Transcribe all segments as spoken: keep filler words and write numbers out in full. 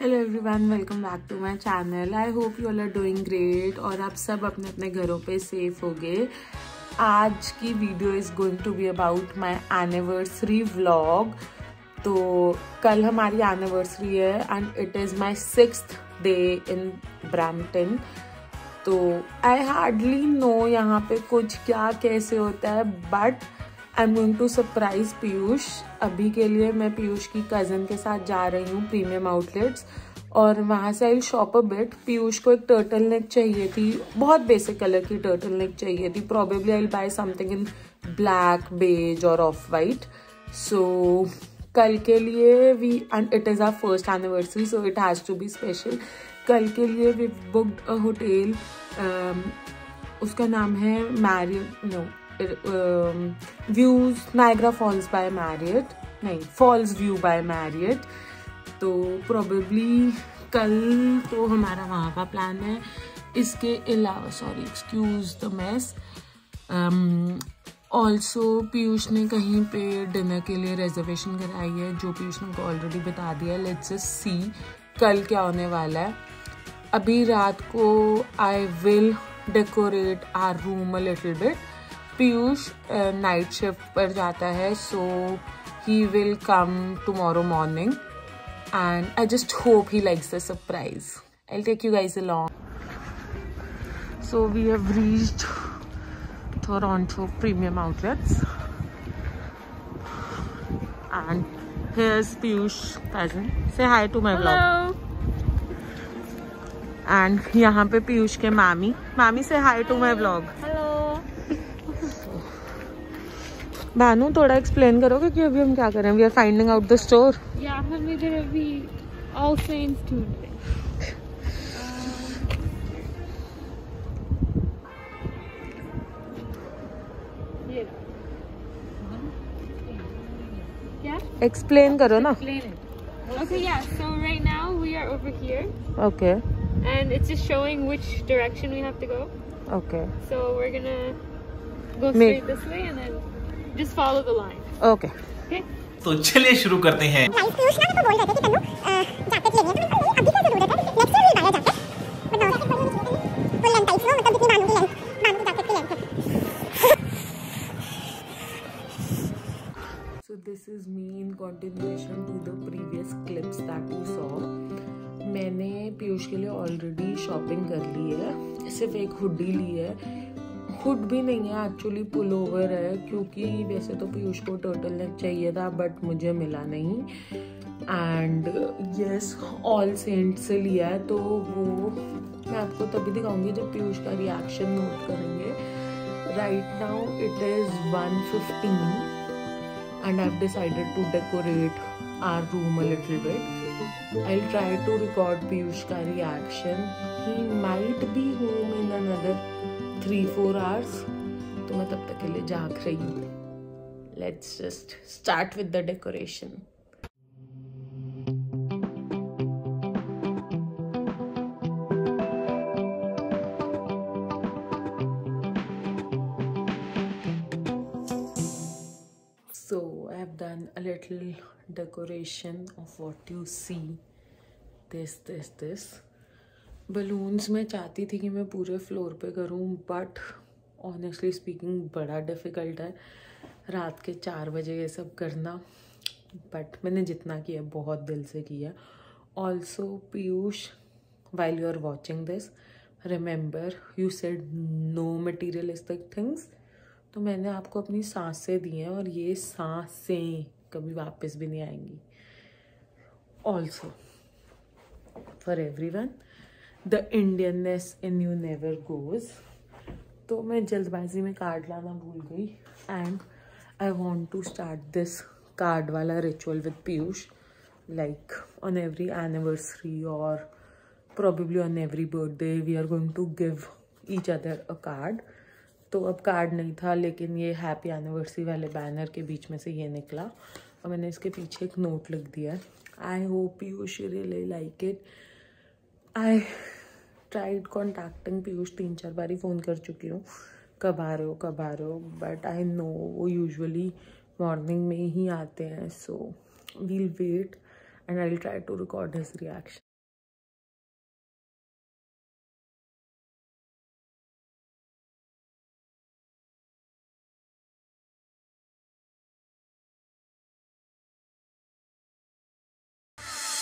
Hello everyone, welcome back to my channel. I hope you all are doing great और आप सब अपने अपने घरों पे सेफ हो गए। आज की video is going to be about my anniversary vlog. तो कल हमारी एनिवर्सरी है and it is my sixth day in Brampton. तो आई हार्डली नो यहाँ पे कुछ क्या कैसे होता है, but I am going to surprise Piyush. अभी के लिए मैं पीयूष की कज़न के साथ जा रही हूँ प्रीमियम आउटलेट्स और वहाँ से I shop a bit. Piyush को एक टर्टल नेक चाहिए थी, बहुत बेसिक कलर की टर्टल नेक चाहिए थी। Probably I will buy something in black, beige और ऑफ वाइट। सो कल के लिए we and it is our first anniversary, so it has to be special. कल के लिए वी बुक्ड अ होटल, उसका नाम है Marriott, no views Niagara Falls by Marriott, नहीं फॉल्स व्यू बाय मैरियट। तो प्रोबेबली कल तो हमारा वहाँ का प्लान है। इसके अलावा, sorry excuse the mess, also Piyush ने कहीं पे डिनर के लिए रिजर्वेशन कराई है, जो पीयूष ने ऑलरेडी बता दिया। लेट्स जस्ट सी कल क्या होने वाला है। अभी रात को I will decorate our room a little bit. Piyush night shift पर जाता है, so he will come tomorrow morning and I just hope he likes the surprise. I will take you guys along. So we have reached Toronto Premium Outlets and here's Piyush cousin. Say hi to my vlog. And यहाँ पे पीयूष के मामी मामी से hi to my vlog. Bhanu थोड़ा explain करोगे कि अभी हम क्या कर रहे हैं? We are finding out the store. या हम इधर अभी ऑल सेंट्स ढूंढते हैं। क्या एक्सप्लेन करो ना। Okay, yeah. So right now we are over here. Okay. And it's just showing which direction we have to go. Okay. So we're gonna go straight Make. this way and then just follow the line. Okay. Okay. तो चलिए शुरू करते हैं। पीयूष ना तो बोल रहे थे कि तन्नू जैकेट लेनी है, तो अभी क्या जरूरत है? नेक्स्ट ईयर ही बाय जैकेट। बताओ फुल लेंथ टाइप लो, मतलब कितनी बानू की लेंथ, बानू की जैकेट की लेंथ है। So this is me in continuation to the previous clips that you saw. मैंने पीयूष के लिए ऑलरेडी शॉपिंग कर ली है। सिर्फ एक हुडी ली है, हुड भी नहीं है एक्चुअली, पुल ओवर है, क्योंकि वैसे तो पीयूष को टर्टल नेक चाहिए था बट मुझे मिला नहीं। एंड यस, ऑल सेंट से लिया है, तो वो मैं आपको तभी दिखाऊंगी जब पीयूष का रिएक्शन नोट करेंगे। Right now it is one fifteen and I've decided to decorate our room a little bit. I'll try to record Piyush ka reaction. He might be home in another three four hours. तो मैं तब तक के लिए जाग रही हूँ। Let's just start with the decoration. So I have done a little decoration of what you see. This, this, this. Balloons मैं चाहती थी कि मैं पूरे फ्लोर पे करूँ, बट ऑनेस्टली स्पीकिंग बड़ा डिफ़िकल्ट है रात के चार बजे ये सब करना। बट मैंने जितना किया बहुत दिल से किया। Also Piyush, while you are watching this, remember you said no materialistic things. तो मैंने आपको अपनी सांसें दी हैं और ये सांसें कभी वापस भी नहीं आएंगी। Also for everyone, the Indianness in you never goes. तो मैं जल्दबाजी में कार्ड लाना भूल गई and I want to start this card वाला ritual with Piyush, like on every anniversary और probably on every birthday we are going to give each other a card. तो अब कार्ड नहीं था, लेकिन ये हैप्पी एनिवर्सरी वाले बैनर के बीच में से ये निकला और मैंने इसके पीछे एक नोट लिख दिया है। I hope Piyush really like it. I tried contacting Piyush, तीन चार बारी फ़ोन कर चुकी हूँ, कब आ रहे हो कब आ रहे हो, बट आई नो वो यूजुअली मॉर्निंग में ही आते हैं। So we'll wait and I'll try to record his reaction.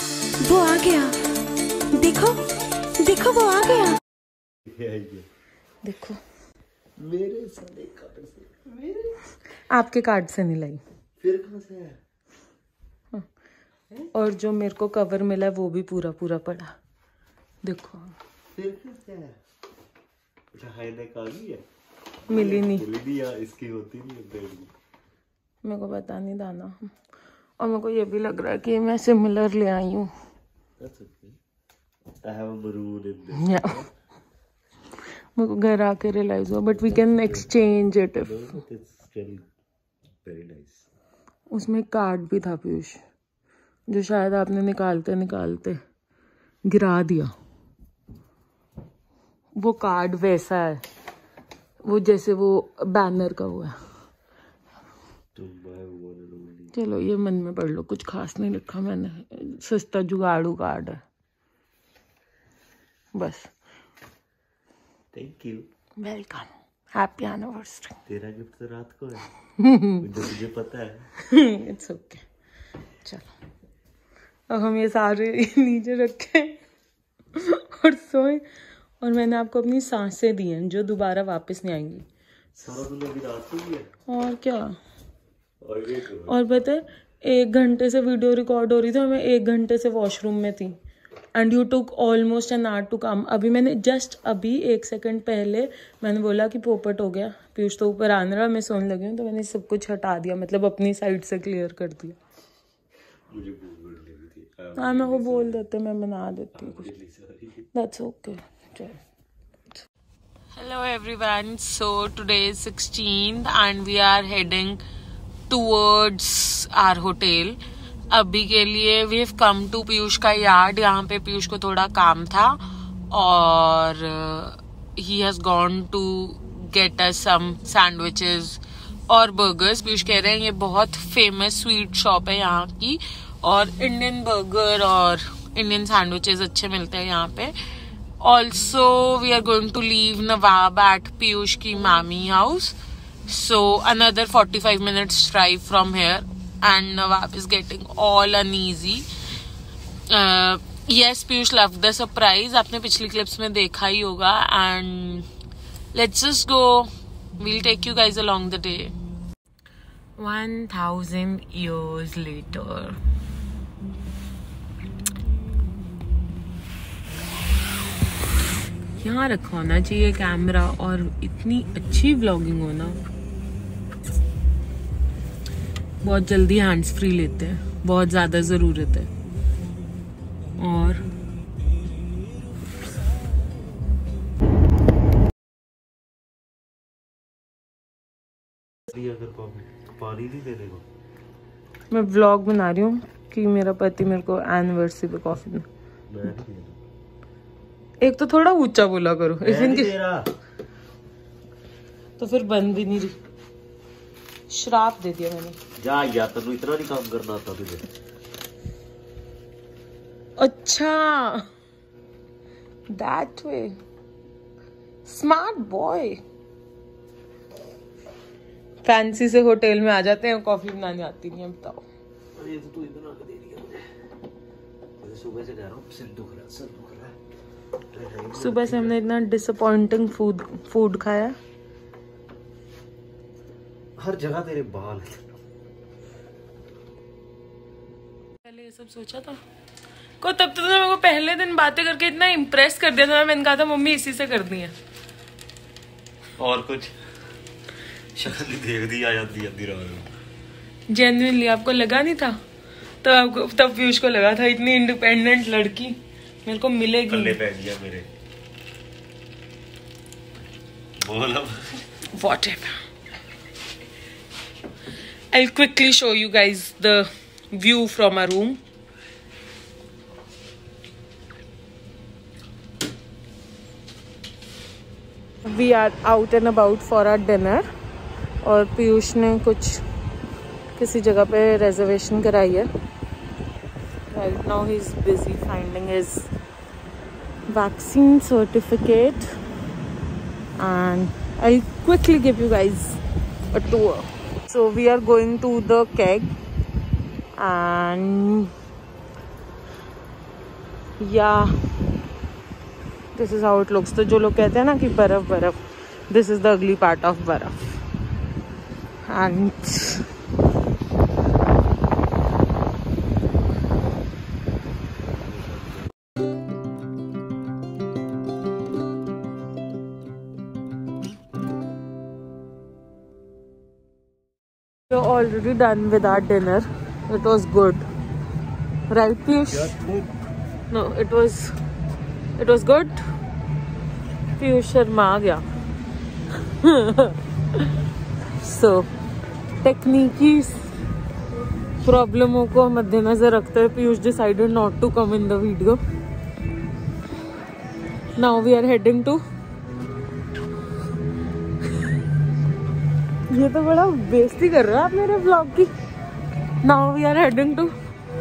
वो आ गया, देखो देखो वो आ गया, देखो मेरे सारे कार्ड से, मेरे आपके कार्ड से नहीं लाई, फिर कहाँ से है? और जो मेरे को कवर मिला वो भी पूरा पूरा पड़ा, देखो फिर कैसे है? हाईनेक आ गई है, मिली नहीं, मिली नहीं यार, इसकी होती नहीं है ब्रेड की। मेरे को पता नहीं दाना, और मेरे को ये भी लग रहा है कि मैं सिमिलर ले आई हूँ। That's okay. I have a maroon in this. Yeah. मेरे को घर आके रियलाइज हुआ, but we can exchange it if. It's still very nice. उसमें कार्ड भी था पीयूष, जो शायद आपने निकालते निकालते गिरा दिया। वो कार्ड वैसा है, वो जैसे वो बैनर का हुआ है। चलो ये मन में पढ़ लो, कुछ खास नहीं लिखा मैंने, सस्ता जुगाड़ू कार्ड है बस। Thank you, welcome, happy anniversary. तेरा गिफ्ट तो रात को है, मुझे तुझे पता है। इट्स ओके, चलो अब हम ये सारे नीचे रखे और सोए, और मैंने आपको अपनी सांसें दी हैं जो दोबारा वापस नहीं आएंगी। सारा दिन अभी रात को भी है, और क्या, और ये तो और पता है एक घंटे से वीडियो रिकॉर्ड हो रही थी, मैं एक घंटे से वॉशरूम में थी, and you took almost an hour to come. अभी मैंने जस्ट अभी एक सेकंड पहले मैंने बोला कि पोपट हो गया, पीयूष तो ऊपर आने रहा, मैं सोने लगी हूँ, तो मैंने सब कुछ हटा दिया, मतलब अपनी साइड से क्लियर कर दिया। मुझे भूख लगी थी। हाँ मेरे को बोल देते, मैं बना देती कुछ, that's okay. Hello everyone, so today is sixteenth and we are heading towards our hotel. अभी के लिए we have come to Piyush का यार्ड, यहाँ पे पीयूष को थोड़ा काम था और he has gone to get us some sandwiches और burgers. पीयूष कह रहे हैं ये बहुत फेमस स्वीट शॉप है यहाँ की, और इंडियन बर्गर और इंडियन सैंडविचेस अच्छे मिलते हैं यहाँ पे। Also, we are going to leave Nawab at Piyush ki mami house. So, another forty-five minutes drive from here. And Nawab is getting all uneasy. Uh, yes, Piyush loved the surprise. आपने पिछली clips में देखा ही होगा. And let's just go. We'll take you guys along the day. One thousand years later. यहाँ रखा होना चाहिए camera, और इतनी अच्छी व्लॉगिंग होना। बहुत जल्दी हैंड्स फ्री लेते हैं, बहुत ज्यादा जरूरत है। और अगर पानी नहीं देने को, मैं व्लॉग बना रही हूँ कि मेरा पति मेरे को एनिवर्सरी पे कॉफी दे। एक तो थोड़ा ऊंचा बोला करो, इनकी तो फिर बंद भी नहीं रही, श्राप दे दिया मैंने। जा यार, तेनू इतना नहीं काम करना आता तुझे। अच्छा, that way, smart boy. Fancy से होटल में आ जाते हैं, कॉफी बनाने आती नहीं है, बताओ। अरे तो तू इतना के दे दिया मुझे, सुबह से कह रहा हूँ, सिर दुख रहा है, सिर दुख रहा है। सुबह से हमने इतना डिसअपॉइंटिंग फूड फूड खाया, हर जगह तेरे बाल हैं। पहले ये सब सोचा था को, तब तो मेरे को पहले दिन बातें करके इतना इम्प्रेस कर दिया था, मैंने कहा था मम्मी इसी से करनी है। और कुछ शक्ल देख दी आ जाती है रात में। जेन्युइनली आपको लगा नहीं था तब? आपको तब पीयूष को लगा था इतनी इंडिपेंडेंट लड़की मेरे को मिलेगी। कल्ले पै गया मेरे। बोल अब। Whatever. I'll quickly show you guys the view from our room. We are out and about for our dinner. और पीयूष ने कुछ किसी जगह पे रिजर्वेशन कराई है। Right now he's busy finding his vaccine certificate, and I'll quickly give you guys a tour. So we are going to the keg, and yeah this is how it looks. तो जो लोग कहते हैं ना कि बर्फ बर्फ, this is the ugly part of बर्फ। And we're already done with our dinner. It was good, right Piyush? No, it was it was good. Piyush शर्मा गया। So तकनीकी प्रॉब्लमों को मद्देनजर रखते हुए Piyush decided not to come in the video. Now we are heading to, ये तो बड़ा बेइज्जती कर रहे हो आप मेरे ब्लॉग की। Now we are heading to,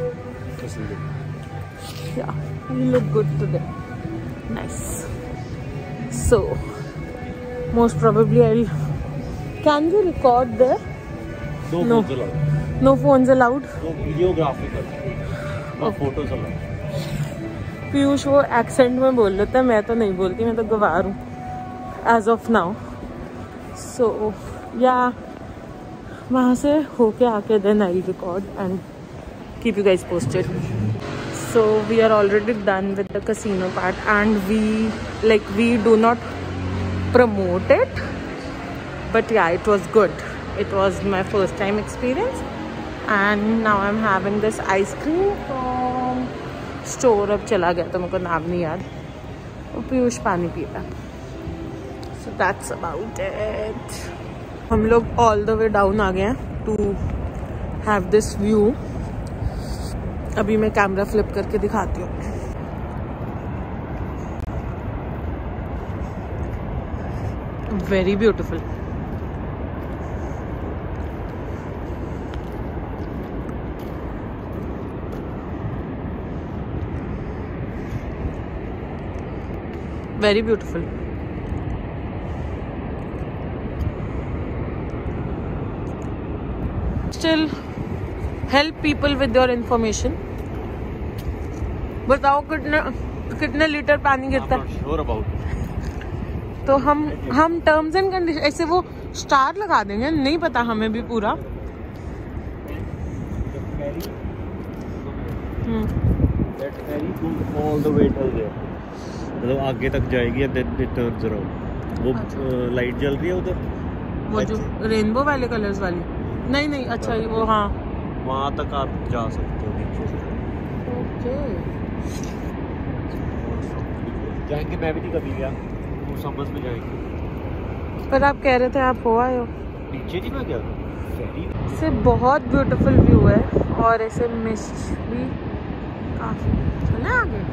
yeah, you look good today, nice. So most probably I'll, can you record there? No, No. phones allowed. No phones allowed. No videography कर, no photos allowed. पीयूष वो accent में बोल लेता है, मैं तो नहीं बोलती, मैं तो गवार हूँ एज ऑफ नाउ। सो या वहाँ से होके आके then I record and keep you guys posted. So we are already done with the casino part and we like we do not promote it, but yeah it was good. It was my first time experience and now I am having this ice cream from store. अब चला गया तो मेरे को नाम नहीं याद। और पीयूष पानी पी रहा। So that's about it. हम लोग ऑल द वे डाउन आ गए हैं टू हैव दिस व्यू। अभी मैं कैमरा फ्लिप करके दिखाती हूँ। Very beautiful. Very beautiful. Still help people with your information. बताओ कितने कितने लीटर पानी गिरता है? Sure about it. तो हम हम टर्म्स एंड कंडीशन ऐसे वो स्टार लगा देंगे, नहीं पता हमें भी पूरा। हम्म That ferry goes all the way till there. मतलब आगे तक जाएगी and then it turns around. वो लाइट जल रही है उधर, वो जो रेनबो वाले कलर्स वाली। नहीं नहीं अच्छा ये वो, हाँ वहाँ तक आप जा सकते हो नीचे से। ओके। जाएंगे, मैं भी नहीं कभी गया, वो समझ में जाएंगे। पर आप कह रहे थे आप हो आए हो। नीचे नहीं मैं गया फेरी से बहुत ब्यूटीफुल व्यू है और ऐसे मिस्ट भी काफी। चले आगे।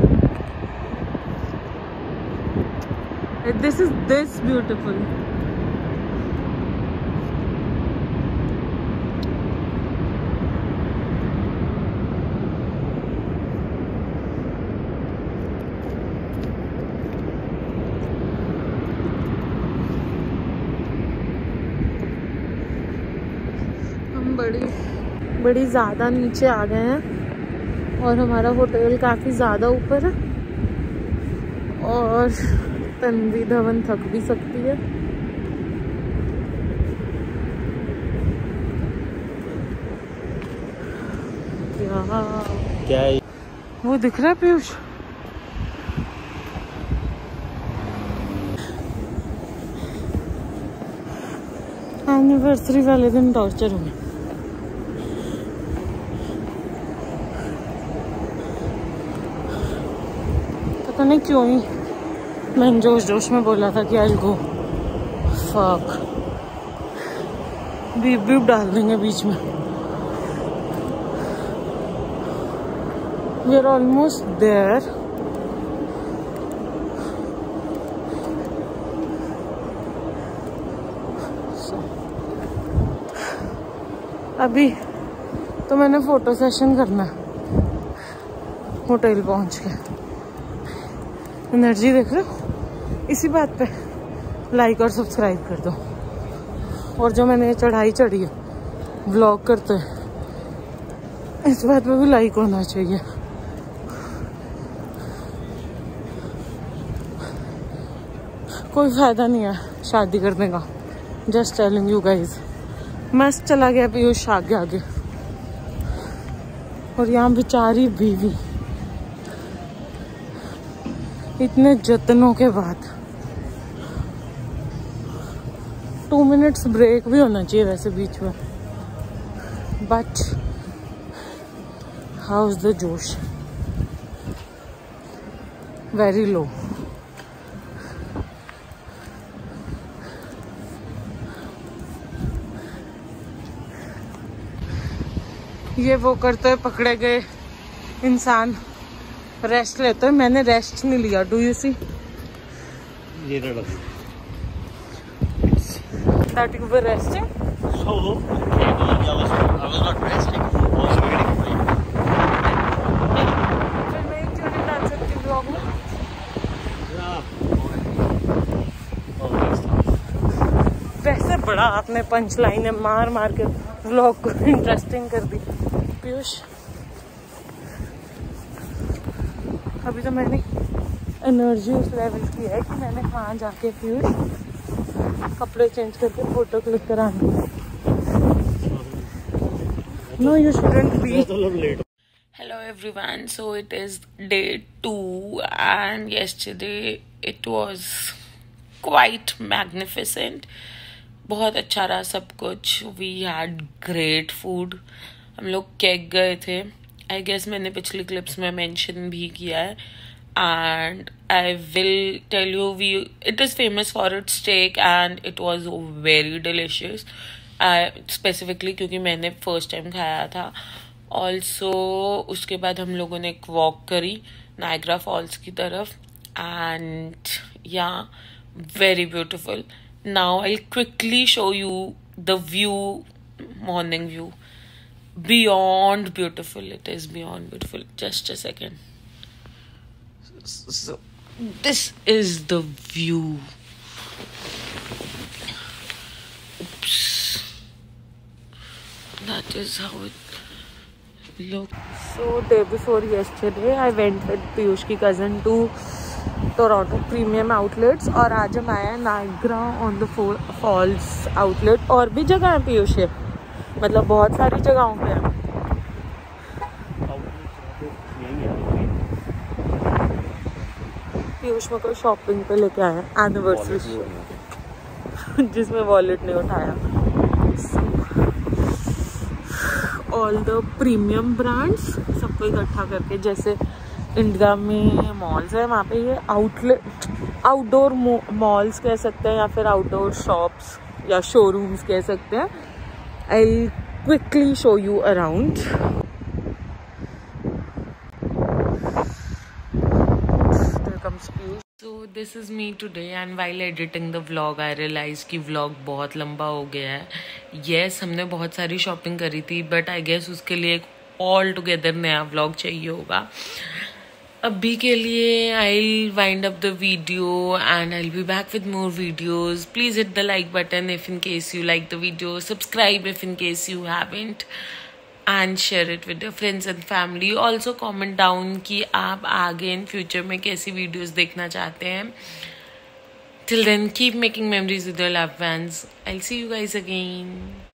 This is this beautiful. हम बड़ी बड़ी ज़्यादा नीचे आ गए हैं और हमारा होटल काफ़ी ज़्यादा ऊपर है और तन्वी धवन थक भी सकती है। क्या है वो दिख रहा है पीयूष? एनिवर्सरी वाले दिन टॉर्चर हो गया। पता नहीं क्यों ही मैंने जोश जोश में बोला था कि I go fuck. Beep beep डाल देंगे बीच में। We are almost there. अभी तो मैंने फोटो सेशन करना होटल पहुंच के। एनर्जी देख रहे हो? इसी बात पे लाइक और सब्सक्राइब कर दो। और जो मैंने चढ़ाई चढ़ी है व्लॉग करते हैं, इस बात पे भी लाइक होना चाहिए। कोई फायदा नहीं है शादी करने का। Just telling you guys. मस्त चला गया पीयूष आगे आगे, और यहाँ बेचारी बीवी इतने जतनों के बाद। टू मिनट्स ब्रेक भी होना चाहिए वैसे बीच में, बट हाउ इज द जोश? Very low. ये वो करते हुए पकड़े गए इंसान रेस्ट लेते हुए। मैंने रेस्ट नहीं लिया। डू यू सी ये रहा that you were resting? So, I was, I was not resting. I was waiting for you. फिर मैं क्यों नहीं डाल सकती ब्लॉग में? वैसे बड़ा आपने पंच लाइनें मार मार के व्लॉग को इंटरेस्टिंग कर दी पीयूष। अभी तो मैंने एनर्जी उस लेवल की है कि मैंने वहाँ जाके पीयूष कपड़े चेंज करके फोटो क्लिक करानी। No you shouldn't be. Hello everyone, so it is day two and yesterday it was quite magnificent. बहुत अच्छा रहा सब कुछ. We had great food. हम लोग केक गए थे. I guess मैंने पिछली क्लिप्स में मेंशन भी किया है. And I will tell you, we it is famous for its steak and it was very delicious. Uh, specifically क्योंकि मैंने first time खाया था. Also उसके बाद हम लोगों ने एक walk करी नायग्रा फॉल्स की तरफ and yeah, very beautiful. Now I'll quickly show you the view, morning view. Beyond beautiful, it is beyond beautiful. Just a second. So this is the view. Oops. That is how it looks. So day before yesterday I went with Piyush की cousin to Toronto Premium Outlets और आज हम आए हैं Niagara on the falls outlet. और भी जगह है पीयूष, है मतलब बहुत सारी जगहों पे है. पीयूष में कोई शॉपिंग पे लेके आए हैं एनिवर्सरी जिसमें वॉलेट नहीं उठाया. ऑल द प्रीमियम ब्रांड्स सबको इकट्ठा करके, जैसे इंडिया में मॉल्स है वहाँ पे ये आउटलेट आउटडोर मॉल्स कह सकते हैं या फिर आउटडोर शॉप्स या शोरूम्स कह सकते हैं. I quickly show you around. So this is me today and while editing the vlog I realized कि vlog बहुत लंबा हो गया है. Yes, हमने बहुत सारी शॉपिंग करी थी बट आई गेस उसके लिए एक ऑल टुगेदर नया vlog चाहिए होगा. अभी के लिए I'll wind up the video and I'll be back with more videos. Please hit the like button if in case you like the video. Subscribe if in case you haven't. And share it with your friends and family. Also comment down कि आप आगे in future में कैसी videos देखना चाहते हैं. Till then, keep making memories with your loved ones. I'll see you guys again.